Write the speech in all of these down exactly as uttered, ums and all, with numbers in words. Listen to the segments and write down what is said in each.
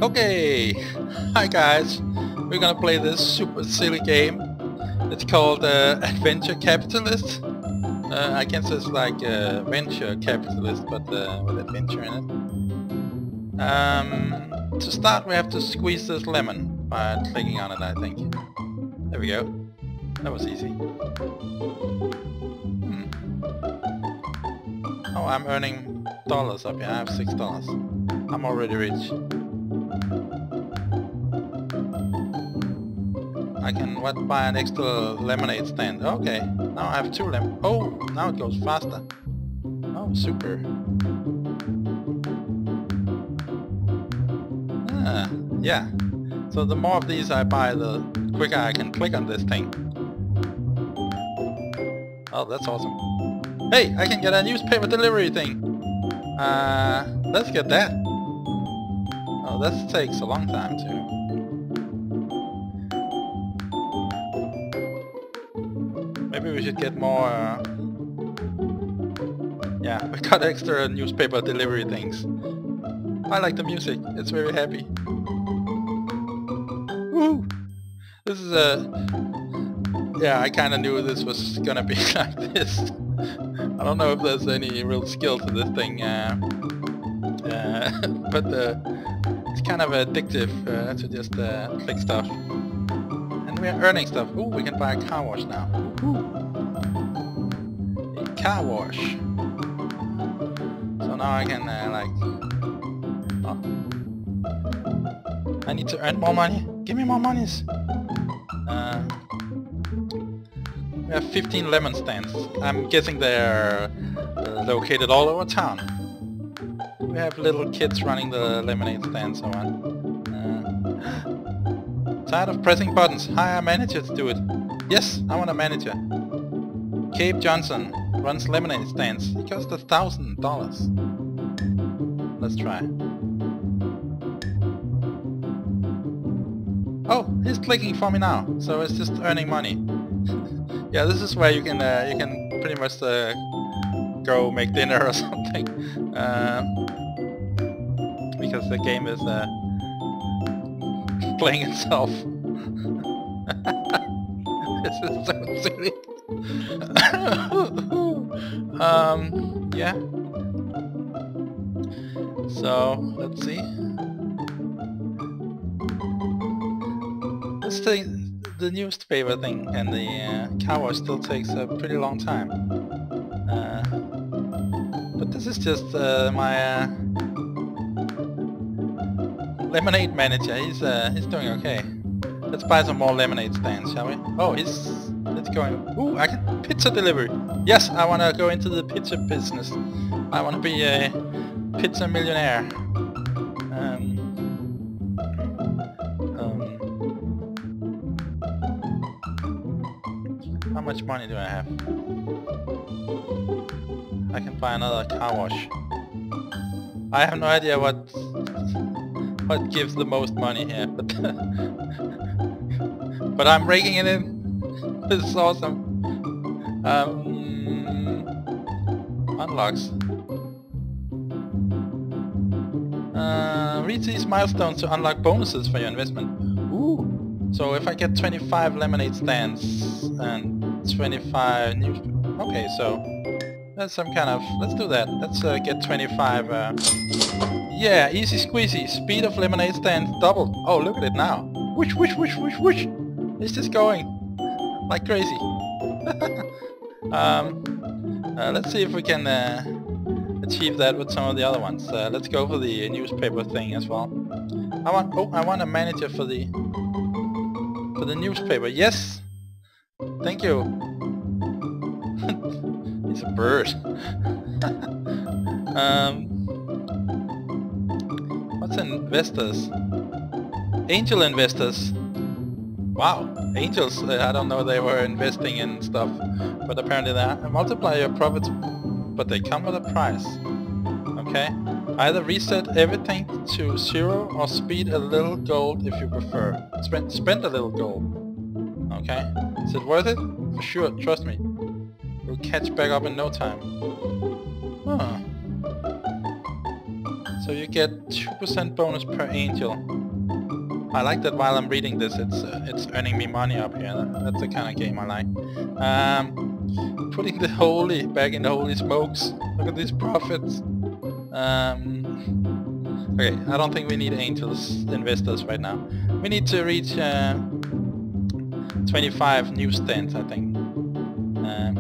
Okay, hi guys, we're gonna play this super silly game. It's called uh, Adventure Capitalist. Uh, I guess it's like uh, Venture Capitalist, but uh, with adventure in it. Um, to start we have to squeeze this lemon by clicking on it, I think. There we go. That was easy. Hmm. Oh, I'm earning dollars up here. I have six dollars. I'm already rich. I can what buy an extra lemonade stand. Okay, now I have two lemon. Oh, now it goes faster. Oh, super. Ah, yeah. So the more of these I buy, the quicker I can click on this thing. Oh, that's awesome. Hey, I can get a newspaper delivery thing. Uh, let's get that. Oh, that takes a long time too. Maybe we should get more... Uh... Yeah, we got extra newspaper delivery things. I like the music, it's very happy. Woo! This is a... Yeah, I kinda knew this was gonna be like this. I don't know if there's any real skill to this thing, uh, uh, but uh, it's kind of addictive uh, to just uh, click stuff. And we're earning stuff. Ooh, we can buy a car wash now. Ooh. A car wash. So now I can uh, like... Oh. I need to earn more money. Give me more monies. Uh, we have fifteen lemon stands. I'm guessing they're uh, located all over town. We have little kids running the lemonade stand, so on. Uh, tired of pressing buttons. Hire a manager to do it. Yes, I want a manager. Cape Johnson runs lemonade stands. He costs a thousand dollars. Let's try. Oh, he's clicking for me now, so it's just earning money. Yeah, this is where you can uh, you can pretty much uh, go make dinner or something, uh, because the game is uh, playing itself. This is so silly. um, yeah. So let's see. Let's take the newspaper thing, and the uh, car wash still takes a pretty long time. Uh, but this is just uh, my uh, lemonade manager. He's uh, he's doing okay. Let's buy some more lemonade stands, shall we? Oh, he's it's going. Ooh, I can pizza delivery. Yes, I want to go into the pizza business. I want to be a pizza millionaire. Um, How much money do I have? I can buy another car wash. I have no idea what what gives the most money here, but but I'm raking it in. This is awesome. Um, unlocks. Uh, reach these milestones to unlock bonuses for your investment. Ooh. So if I get twenty-five lemonade stands and twenty-five new... Okay, so that's some kind of... Let's do that. Let's uh, get twenty-five... Uh... Yeah, easy squeezy. Speed of lemonade stands doubled. Oh, look at it now. Whoosh, whoosh, whoosh, whoosh, whoosh. It's just going like crazy. um, uh, let's see if we can uh, achieve that with some of the other ones. Uh, let's go for the newspaper thing as well. I want... Oh, I want a manager for the... For the newspaper. Yes! Thank you. He's a bird. um, what's investors? Angel investors. Wow, angels. Uh, I don't know they were investing in stuff, but apparently they are. Multiply your profits, but they come with a price. Okay. Either reset everything to zero or speed a little gold if you prefer. Spend spend a little gold. Okay. Is it worth it? For sure, trust me. We'll catch back up in no time. Huh. So you get two percent bonus per angel. I like that while I'm reading this, it's uh, it's earning me money up here. That's the kind of game I like. Um, putting the holy back in the holy smokes. Look at these profits. Um, okay, I don't think we need angels investors right now. We need to reach uh, twenty-five newsstands, I think. Um,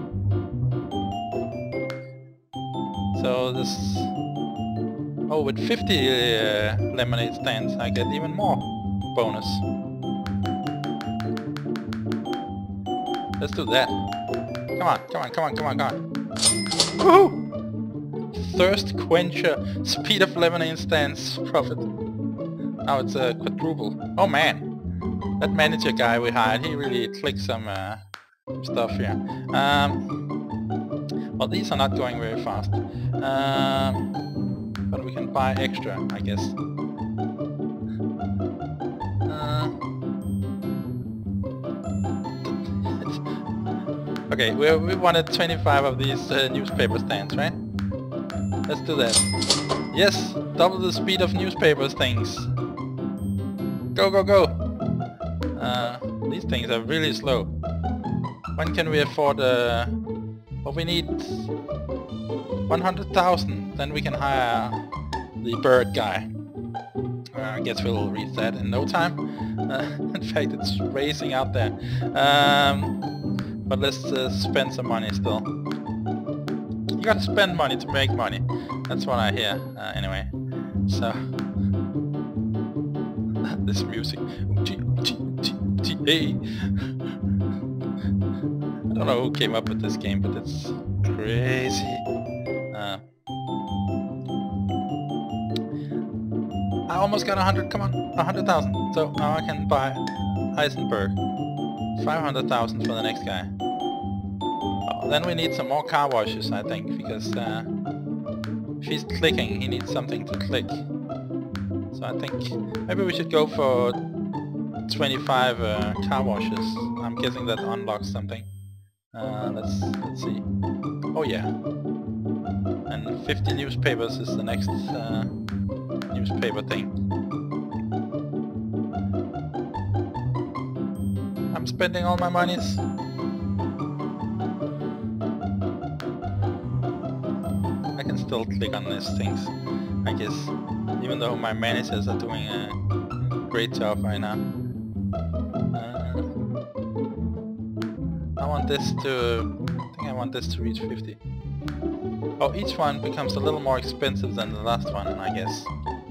so this. Oh, with fifty uh, lemonade stands, I get even more bonus. Let's do that. Come on, come on, come on, come on, come on. Woohoo! Thirst quencher, speed of lemonade stands, profit. Now it's a uh, quadruple. Oh man, that manager guy we hired, he really clicked some uh, stuff here. Um, well, these are not going very fast. Um, But we can buy extra, I guess. Uh, okay, we we wanted twenty-five of these uh, newspaper stands, right? Let's do that. Yes, double the speed of newspapers things. Go, go, go! Uh, these things are really slow. When can we afford? Uh, well, we need one hundred thousand, then we can hire the bird guy. Uh, I guess we'll reach that in no time. Uh, in fact, it's racing out there. Um, but let's uh, spend some money still. You gotta spend money to make money. That's what I hear, uh, anyway. So... this music... Hey! I don't know who came up with this game, but it's crazy. Uh, I almost got a hundred, come on, a hundred thousand. So now I can buy Heisenberg. Five hundred thousand for the next guy. Oh, then we need some more car washes, I think, because uh, if he's clicking, he needs something to click. So I think maybe we should go for twenty-five uh, car washes. I'm guessing that unlocks something. Uh, let's let's see. Oh yeah. And fifty newspapers is the next uh, newspaper thing. I'm spending all my monies. I can still click on these things, I guess, even though my managers are doing a great job right now. Uh, I want this to... I think I want this to reach fifty. Oh, each one becomes a little more expensive than the last one, I guess.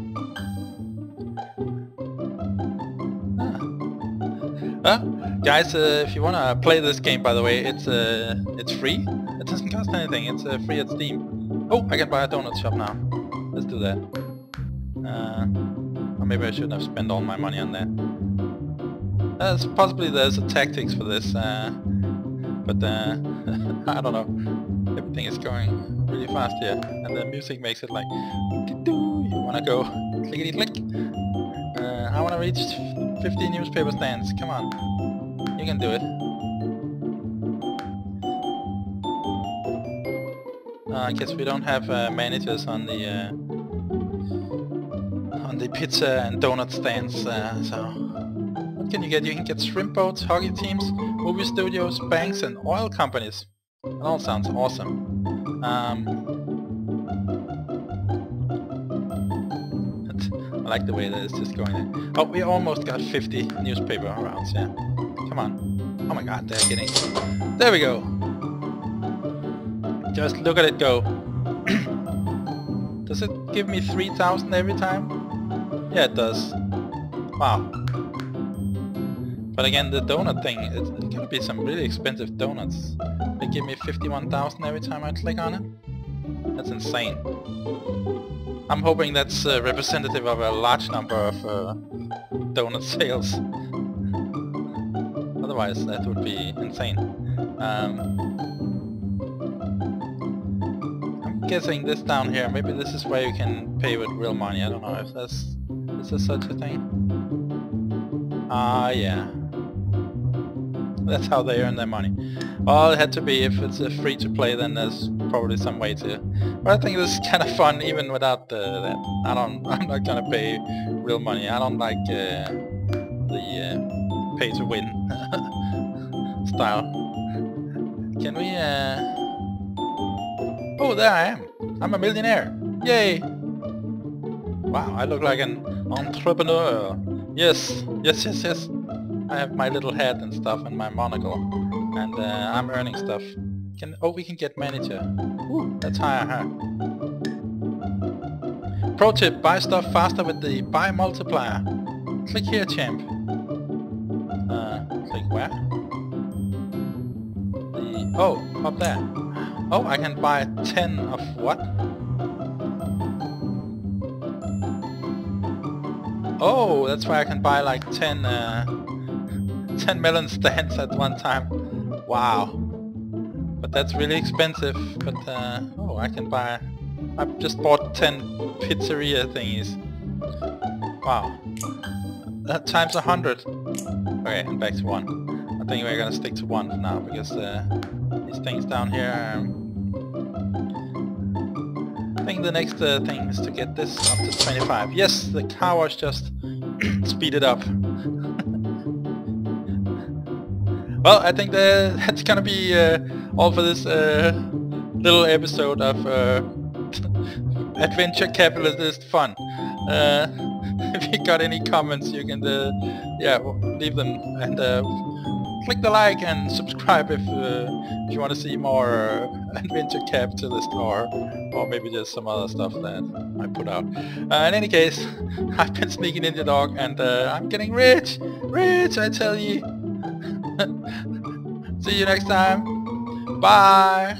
Ah. Uh, guys, uh, if you wanna play this game, by the way, it's uh, it's free. It doesn't cost anything. It's uh, free at Steam. Oh, I can buy a donut shop now. Let's do that. Uh, or maybe I shouldn't have spent all my money on that. Uh, possibly there's a tactics for this, uh, but uh, I don't know. Everything is going really fast here, and the music makes it like, you wanna go clickety click? Uh, I wanna reach fifty newspaper stands. Come on, you can do it. Uh, I guess we don't have uh, managers on the uh, on the pizza and donut stands. Uh, so what can you get? You can get shrimp boats, hockey teams, movie studios, banks, and oil companies. It all sounds awesome. Um, I like the way that it's just going there. Oh, we almost got fifty newspaper rounds, yeah. Come on. Oh my god, they're getting... There we go! Just look at it go. Does it give me three thousand every time? Yeah, it does. Wow. But again, the donut thing, it's, it's gonna be some really expensive donuts. They give me fifty-one thousand every time I click on it. That's insane. I'm hoping that's uh, representative of a large number of uh, donut sales. Otherwise, that would be insane. Um, I'm guessing this down here, maybe this is where you can pay with real money. I don't know if that's... Is there such a thing? Ah, uh, yeah. That's how they earn their money. Well, it had to be. If it's a free to play, then there's probably some way to. But I think this is kind of fun even without uh, that. I don't. I'm not gonna pay real money. I don't like uh, the uh, pay to win style. Can we? Uh... Oh, there I am. I'm a millionaire. Yay! Wow, I look like an entrepreneur. Yes, yes, yes, yes. I have my little hat and stuff and my monocle, and uh, I'm earning stuff. Can oh, we can get manager. Ooh, that's higher, huh? Pro tip: buy stuff faster with the buy multiplier. Click here, champ. Uh, click where? The oh, up there. Oh, I can buy ten of what? Oh, that's why I can buy like ten, uh, ten melon stands at one time. Wow. But that's really expensive. But uh, oh, I can buy. I just bought ten pizzeria thingies. Wow. That times a hundred. Okay, and back to one. I think we're gonna stick to one for now because uh, these things down here. Um, I think the next uh, thing is to get this up to twenty-five. Yes, the car wash just speeded up. Well, I think that that's gonna be uh, all for this uh, little episode of uh, Adventure Capitalist Fun. Uh, if you got any comments, you can uh, yeah leave them, and uh, click the like and subscribe if, uh, if you want to see more uh, Adventure Capitalist or or maybe just some other stuff that I put out. Uh, in any case, I've been SneakyNinjaDog, and uh, I'm getting rich! Rich, I tell you! See you next time! Bye!